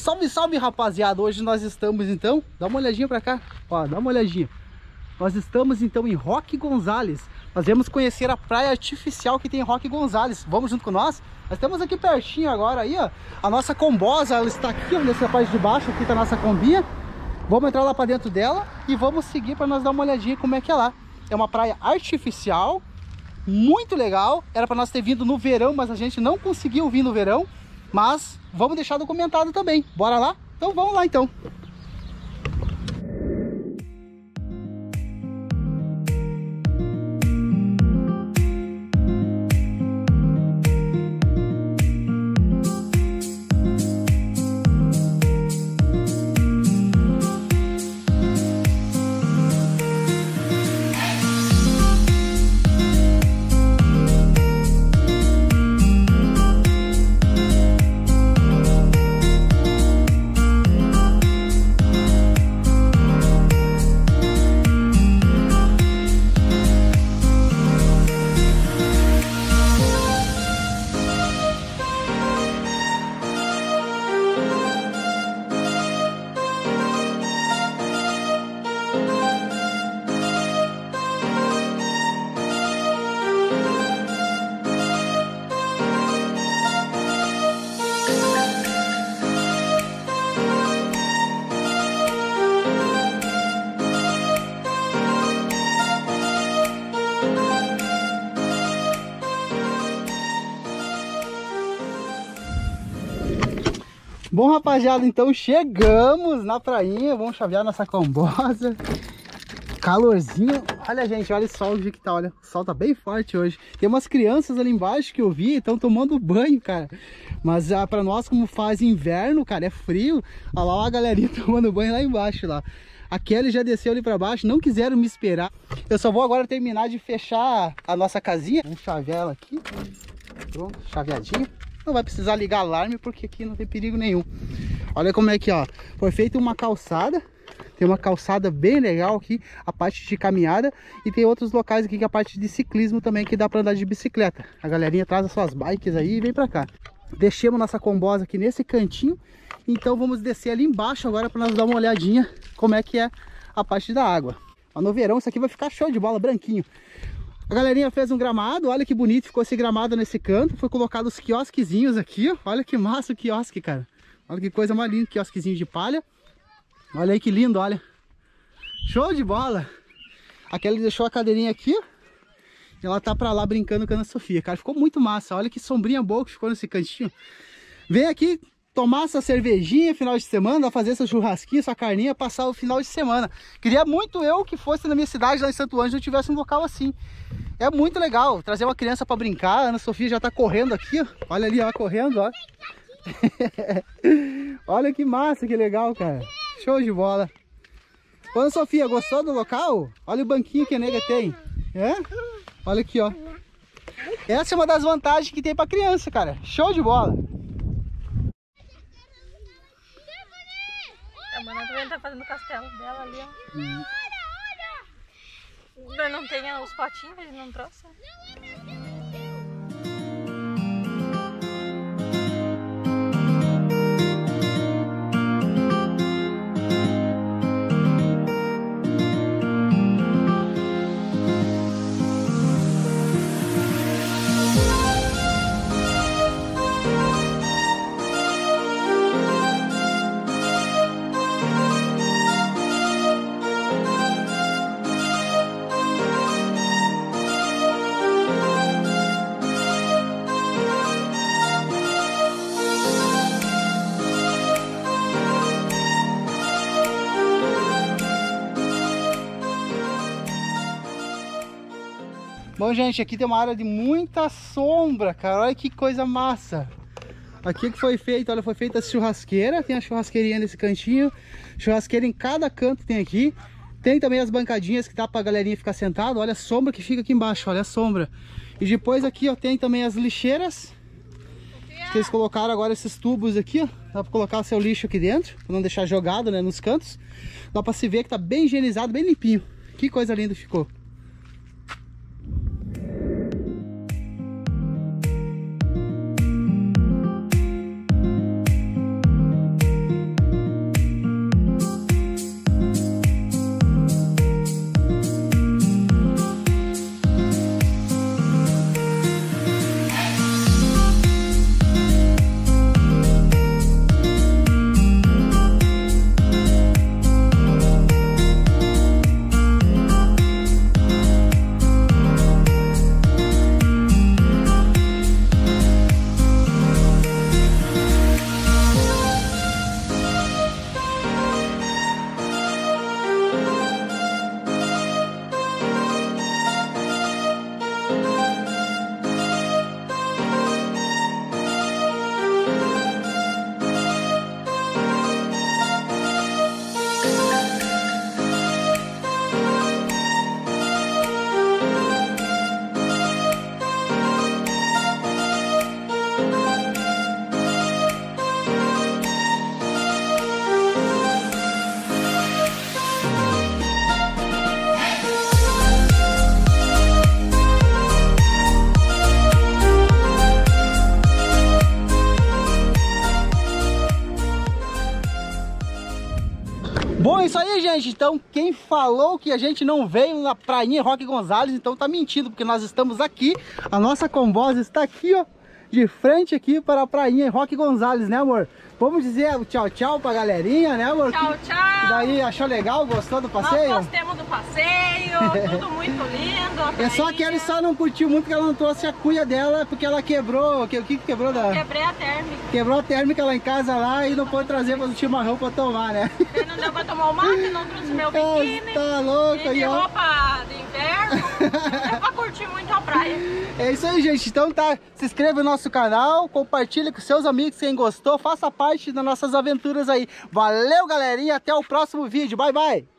Salve, salve, rapaziada. Hoje nós estamos então, dá uma olhadinha pra cá, ó, dá uma olhadinha. Nós estamos então em Roque Gonzales. Nós vamos conhecer a praia artificial que tem em Roque Gonzales. Vamos junto com nós? Nós estamos aqui pertinho agora aí, ó. A nossa combosa, ela está aqui, ó, nessa parte de baixo, aqui tá a nossa combinha. Vamos entrar lá pra dentro dela e vamos seguir para nós dar uma olhadinha como é que é lá. É uma praia artificial, muito legal. Era para nós ter vindo no verão, mas a gente não conseguiu vir no verão. Mas vamos deixar documentado também. Bora lá? Então vamos lá então. Bom, rapaziada, então chegamos na prainha. Vamos chavear nossa combosa. Calorzinho. Olha, gente, olha o sol que tá, olha. O sol tá bem forte hoje. Tem umas crianças ali embaixo que eu vi, estão tomando banho, cara. Mas pra nós, como faz inverno, cara, é frio. Olha lá a galerinha tomando banho lá embaixo, lá. A Kelly já desceu ali pra baixo, não quiseram me esperar. Eu só vou agora terminar de fechar a nossa casinha. Vamos chavear ela aqui. Pronto, chaveadinha. Não vai precisar ligar alarme porque aqui não tem perigo nenhum. Olha como é que, ó, foi feita uma calçada. Tem uma calçada bem legal aqui, a parte de caminhada. E tem outros locais aqui que é a parte de ciclismo também, que dá pra andar de bicicleta. A galerinha traz as suas bikes aí e vem pra cá. Deixamos nossa combosa aqui nesse cantinho. Então vamos descer ali embaixo agora pra nós dar uma olhadinha como é que é a parte da água. Mas no verão isso aqui vai ficar show de bola, branquinho. A galerinha fez um gramado, olha que bonito ficou esse gramado nesse canto. Foi colocado os quiosquezinhos aqui, ó. Olha que massa o quiosque, cara. Olha que coisa mais linda, quiosquezinho de palha. Olha aí que lindo, olha. Show de bola. A Kelly deixou a cadeirinha aqui, ó. E ela tá pra lá brincando com a Ana Sofia, cara. Ficou muito massa, olha que sombrinha boa que ficou nesse cantinho. Vem aqui tomar essa cervejinha final de semana, fazer seu churrasquinho, sua carninha, passar o final de semana. Queria muito eu que fosse na minha cidade, lá em Santo Ângelo, tivesse um local assim. É muito legal, trazer uma criança para brincar. A Ana Sofia já tá correndo aqui, ó. Olha ali, ó, correndo, ó. Olha que massa, que legal, cara. Show de bola. Ô, Ana Sofia, gostou do local? Olha o banquinho que a nega tem. É? Olha aqui, ó. Essa é uma das vantagens que tem pra criança, cara. Show de bola. A Mana também tá fazendo o castelo dela ali, ó. Não tem os potinhos, ele não trouxe. Bom, gente, aqui tem uma área de muita sombra, cara. Olha que coisa massa. Aqui que foi feito, olha, foi feita a churrasqueira. Tem a churrasqueirinha nesse cantinho. Churrasqueira em cada canto tem aqui. Tem também as bancadinhas que dá pra galerinha ficar sentado. Olha a sombra que fica aqui embaixo, olha a sombra. E depois aqui, ó, tem também as lixeiras. Que eles colocaram agora esses tubos aqui, ó. Dá pra colocar o seu lixo aqui dentro, pra não deixar jogado, né, nos cantos. Dá pra se ver que tá bem higienizado, bem limpinho. Que coisa linda ficou. Bom, isso aí, gente. Então, quem falou que a gente não veio na prainha Roque Gonzales, então tá mentindo, porque nós estamos aqui. A nossa combosa está aqui, ó, de frente aqui para a prainha Roque Gonzales, né, amor? Vamos dizer tchau, tchau pra galerinha, né, amor? Tchau, tchau. E daí, achou legal? Gostou do passeio? Nós gostamos do passeio, tudo muito lindo. É só que ela só não curtiu muito, que ela não trouxe a cuia dela, porque ela quebrou. O que quebrou da... Quebrei a térmica. Quebrou a térmica lá em casa lá e não pôde trazer para o chimarrão para tomar, né? Não deu pra tomar o mate, não trouxe meu biquíni. Tá louco aí, de ó. roupa de inverno. Não deu pra curtir muito a praia. É isso aí, gente. Então tá, se inscreva no nosso canal, compartilhe com seus amigos quem gostou, faça parte das nossas aventuras aí. Valeu, galerinha, até o próximo vídeo. Bye, bye!